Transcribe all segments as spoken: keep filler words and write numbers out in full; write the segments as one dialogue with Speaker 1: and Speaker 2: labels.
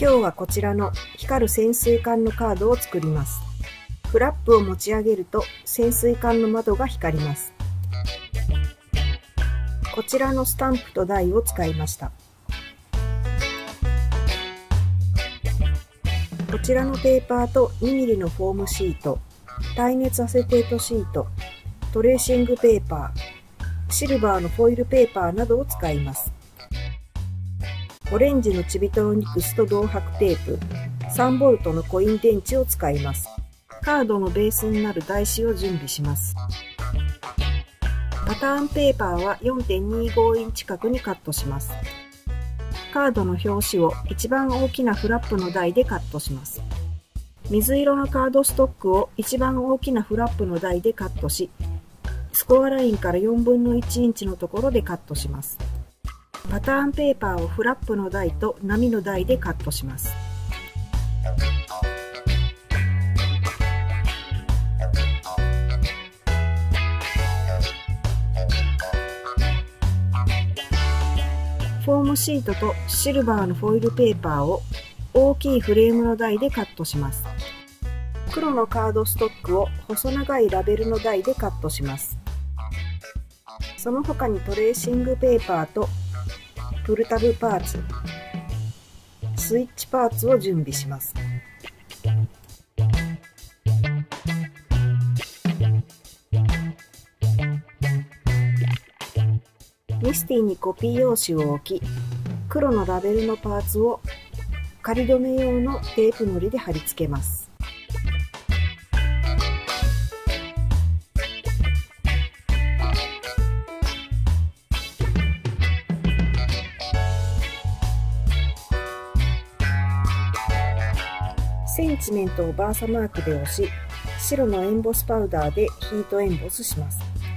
Speaker 1: 今日はこちらの光る潜水艦のカードを作ります。フラップを持ち上げると潜水艦の窓が光ります。こちらのスタンプと台を使いました。こちらのペーパーとにミリのフォームシート、耐熱アセテートシート、トレーシングペーパー、シルバーのフォイルペーパーなどを使います。オレンジのチビトロニクスと銅箔テープ、さんボルトのコイン電池を使います。カードのベースになる台紙を準備します。パターンペーパーは よんてんにじゅうご インチ角にカットします。カードの表紙を一番大きなフラップの台でカットします。水色のカードストックを一番大きなフラップの台でカットし、スコアラインからよんぶんのいちインチのところでカットします。パターンペーパーをフラップの台と波の台でカットします。フォームシートとシルバーのフォイルペーパーを大きいフレームの台でカットします。黒のカードストックを細長いラベルの台でカットします。その他にトレーシングペーパーとプルタブパーツ、スイッチパーツを準備します。ミスティにコピー用紙を置き、黒のラベルのパーツを仮止め用のテープのりで貼り付けます。センチメントをバーサマークで押し、白のエンボスパウダーでヒートエンボスします。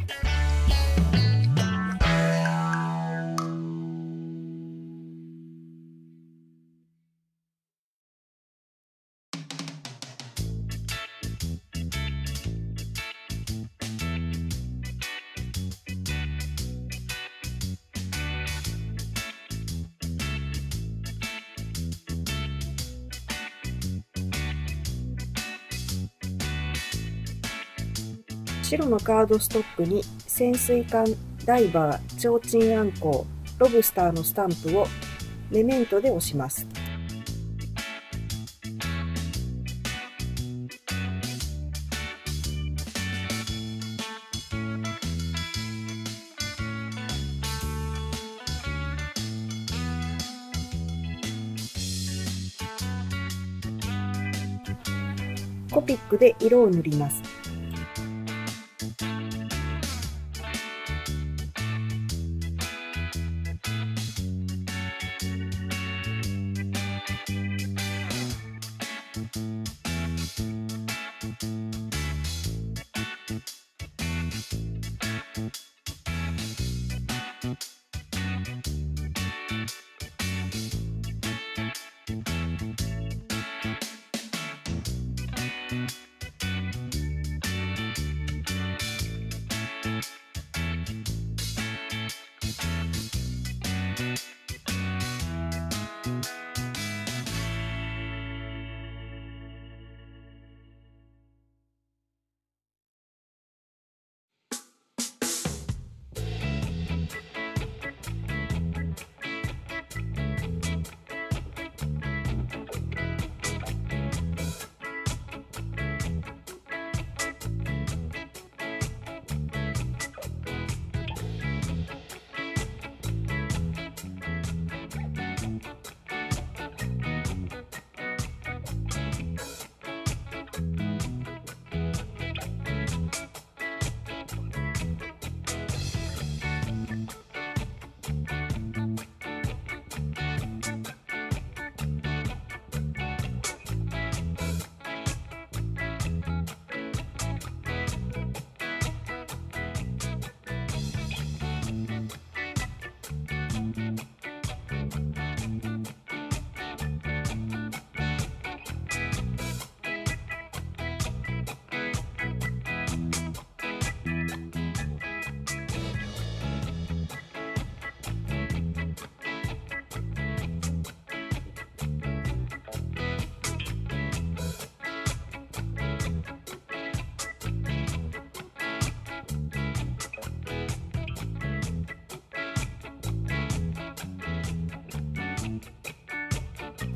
Speaker 1: 白のカードストックに潜水艦、ダイバー、ちょうちんあんこう、ロブスターのスタンプをメメントで押します。コピックで色を塗ります。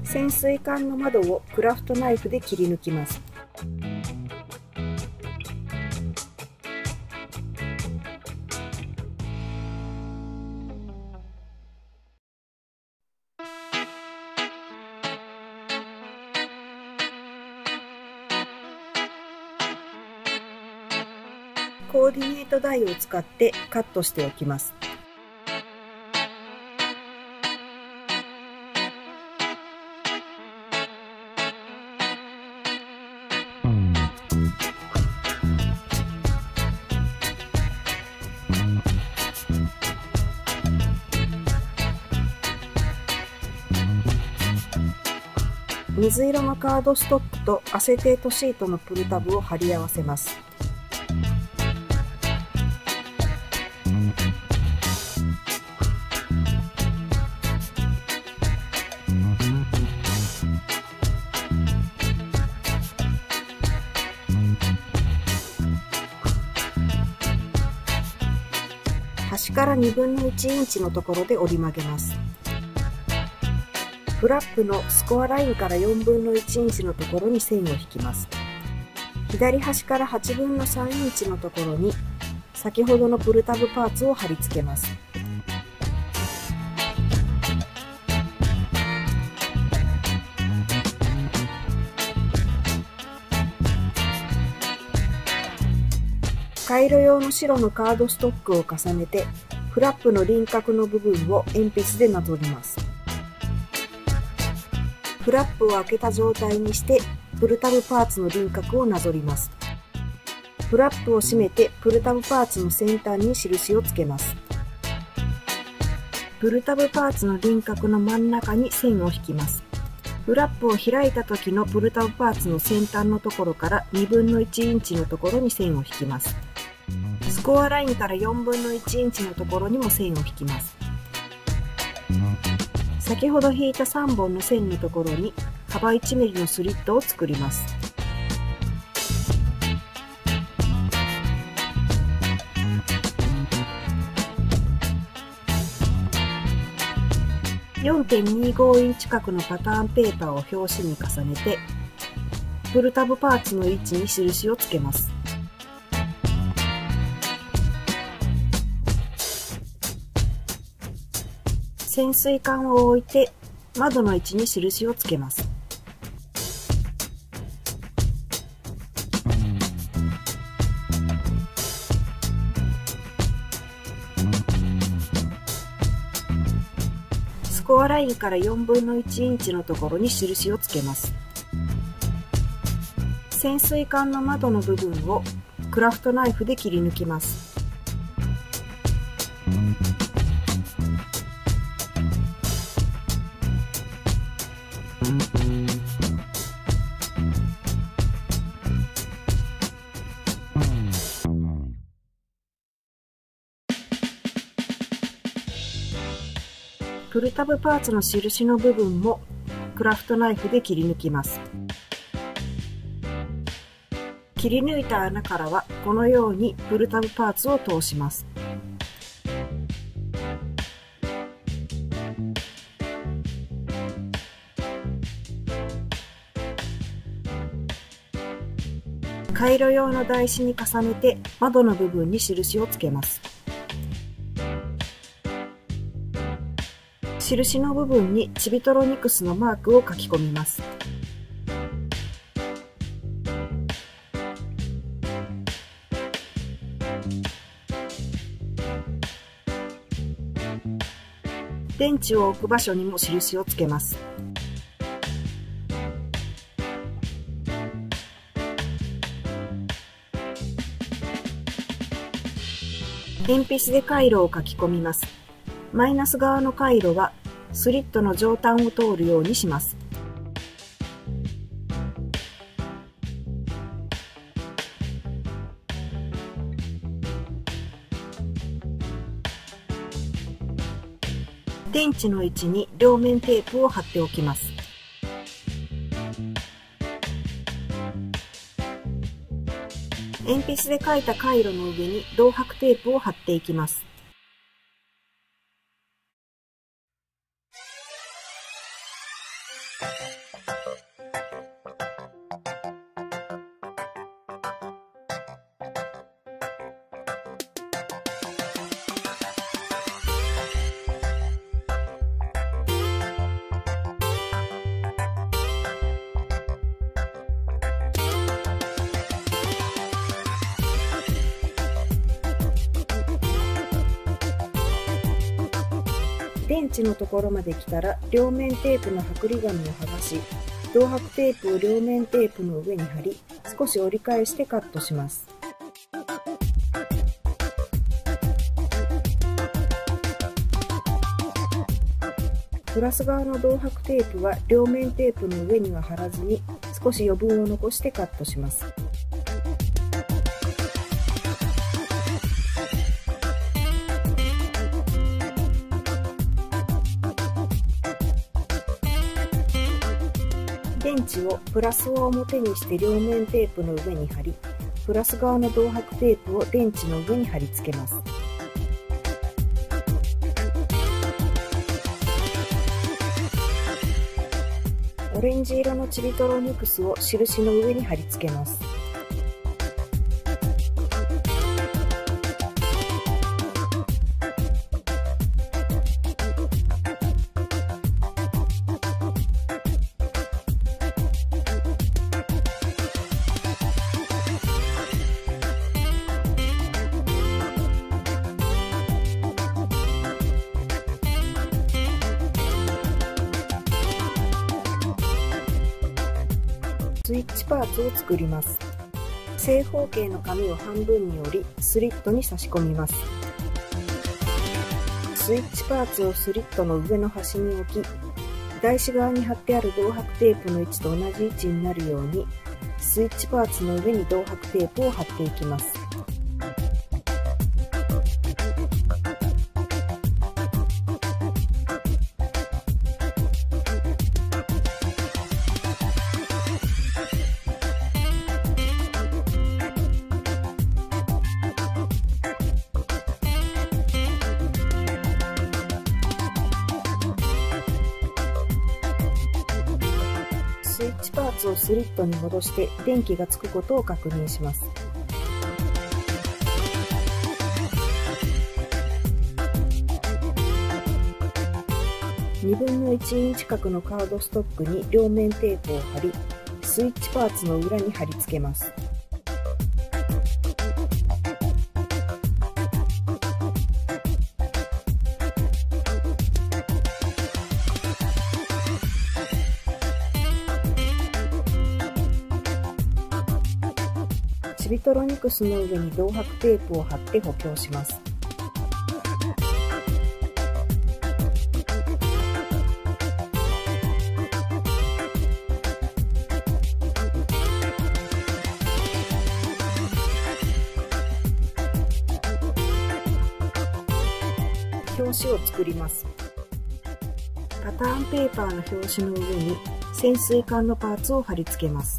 Speaker 1: 潜水艦の窓をクラフトナイフで切り抜きます。コーディネート台を使ってカットしておきます。水色のカードストックとアセテートシートのプルタブを貼り合わせます。端からにぶんのいちインチのところで折り曲げます。フラップのスコアラインからよんぶんのいちインチのところに線を引きます。左端からはちぶんのさんインチのところに先ほどのプルタブパーツを貼り付けます。回路用の白のカードストックを重ねてフラップの輪郭の部分を鉛筆でなぞります。フラップを開けた状態にしてプルタブパーツの輪郭をなぞります。フラップを閉めてプルタブパーツの先端に印をつけます。プルタブパーツの輪郭の真ん中に線を引きます。フラップを開いた時のプルタブパーツの先端のところからにぶんのいちインチのところに線を引きます。スコアラインからよんぶんのいちインチのところにも線を引きます。先ほど引いたさんぼんの線のところに幅いちミリのスリットを作ります。よんてんにご インチ角のパターンペーパーを表紙に重ねてプルタブパーツの位置に印をつけます。潜水艦を置いて窓の位置に印をつけます。スコアラインからよんぶんのいちインチのところに印をつけます。潜水艦の窓の部分をクラフトナイフで切り抜きます。プルタブパーツの印の部分もクラフトナイフで切り抜きます。切り抜いた穴からはこのようにプルタブパーツを通します。回路用の台紙に重ねて窓の部分に印をつけます。印の部分にチビトロニクスのマークを書き込みます。電池を置く場所にも印をつけます。鉛筆で回路を書き込みます。マイナス側の回路はスリットの上端を通るようにします。電池の位置に両面テープを貼っておきます。鉛筆で書いた回路の上に銅箔テープを貼っていきます。 池のところまで来たら、両面テープの剥離紙を剥がし、銅箔テープを両面テープの上に貼り、少し折り返してカットします。プラス側の銅箔テープは両面テープの上には貼らずに、少し余分を残してカットします。電池をプラスを表にして両面テープの上に貼り、プラス側の銅箔テープを電池の上に貼り付けます。オレンジ色のチビトロニクスを印の上に貼り付けます。スイッチパーツを作ります。正方形の紙を半分に折り、スリットに差し込みます。スイッチパーツをスリットの上の端に置き、台紙側に貼ってある銅箔テープの位置と同じ位置になるように、スイッチパーツの上に銅箔テープを貼っていきます。スイッチパーツをスリットに戻して電気がつくことを確認します。にぶんのいちインチ角のカードストックに両面テープを貼り、スイッチパーツの裏に貼り付けます。チビトロニクスの上に銅箔テープを貼って補強します。表紙を作ります。パターンペーパーの表紙の上に潜水艦のパーツを貼り付けます。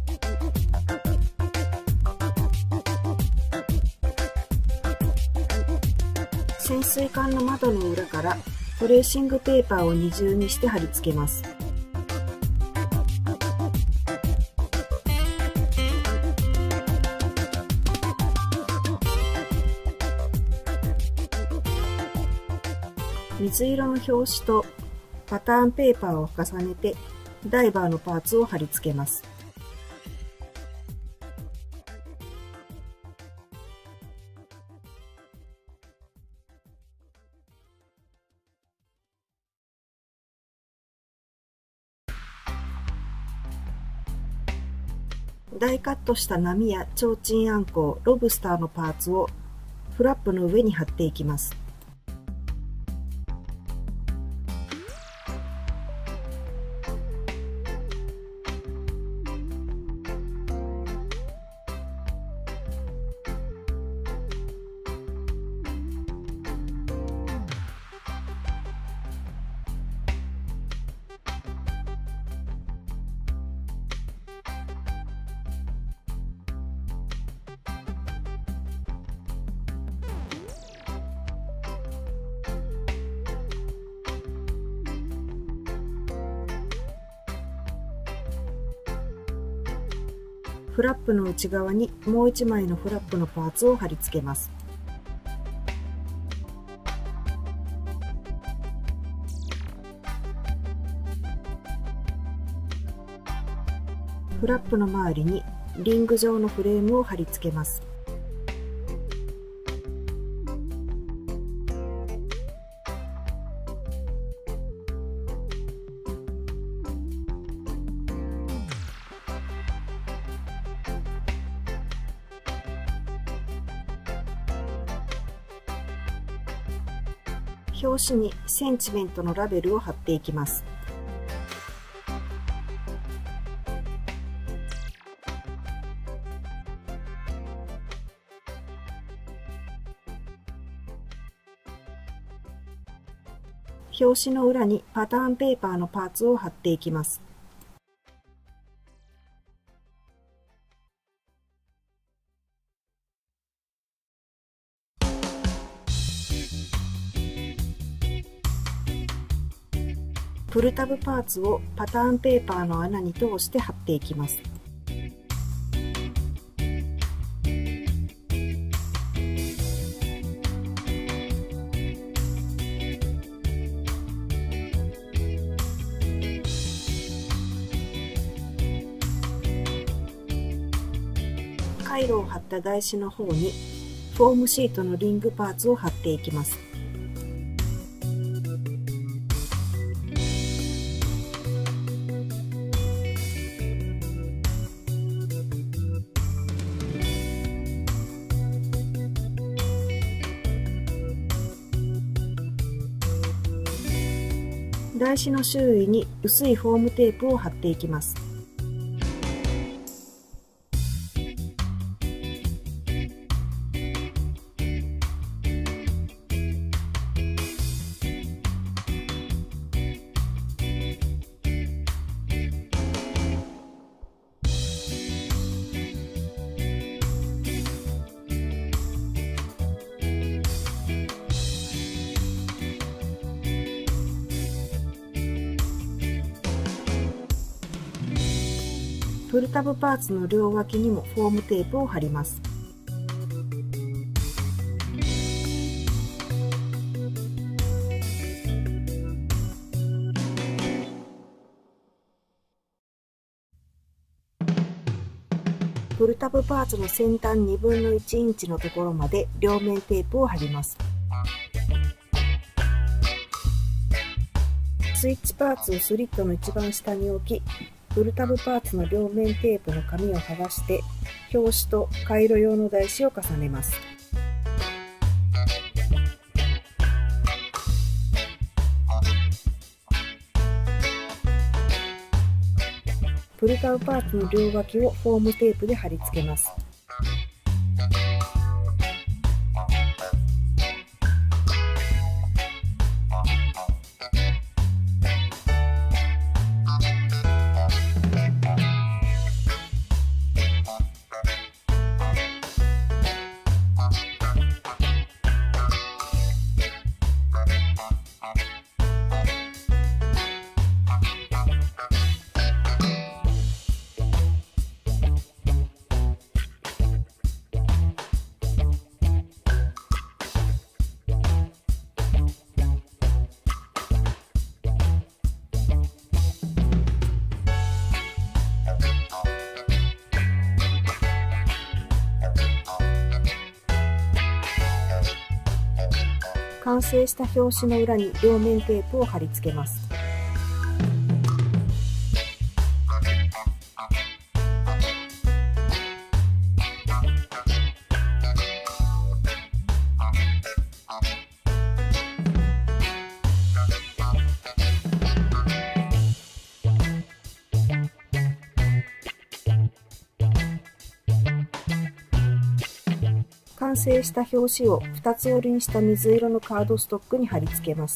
Speaker 1: 潜水艦の窓の裏からトレーシングペーパーを二重にして貼り付けます。水色の表紙とパターンペーパーを重ねてダイバーのパーツを貼り付けます。ダイカットした波や提灯あんこう、ロブスターのパーツをフラップの上に貼っていきます。フラップの内側にもういちまいのフラップのパーツを貼り付けます。フラップの周りにリング状のフレームを貼り付けます。 表紙にセンチメントのラベルを貼っていきます。表紙の裏にパターンペーパーのパーツを貼っていきます。プルタブパーツをパターンペーパーの穴に通して貼っていきます。回路を貼った台紙の方にフォームシートのリングパーツを貼っていきます。台紙の周囲に薄いフォームテープを貼っていきます。プルタブパーツの両脇にもフォームテープを貼ります。プルタブパーツの先端にぶんのいちインチのところまで両面テープを貼ります。スイッチパーツをスリットの一番下に置き、プルタブパーツの両面テープの紙を剥がして表紙と回路用の台紙を重ねます。プルタブパーツの両脇をフォームテープで貼り付けます。完成した表紙の裏に両面テープを貼り付けます。完成した表紙をふたつ折りにした水色のカードストックに貼り付けます。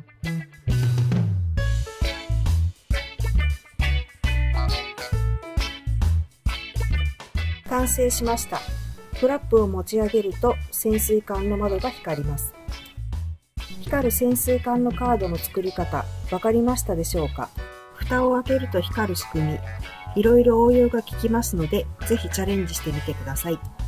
Speaker 1: 完成しました。フラップを持ち上げると潜水艦の窓が光ります。光る潜水艦のカードの作り方、わかりましたでしょうか？蓋を開けると光る仕組み、いろいろ応用が効きますので、ぜひチャレンジしてみてください。